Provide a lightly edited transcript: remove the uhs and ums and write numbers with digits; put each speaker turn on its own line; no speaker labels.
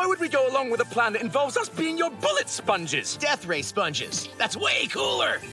Why would we go along with a plan that involves us being your bullet sponges?
Death ray sponges. That's way cooler.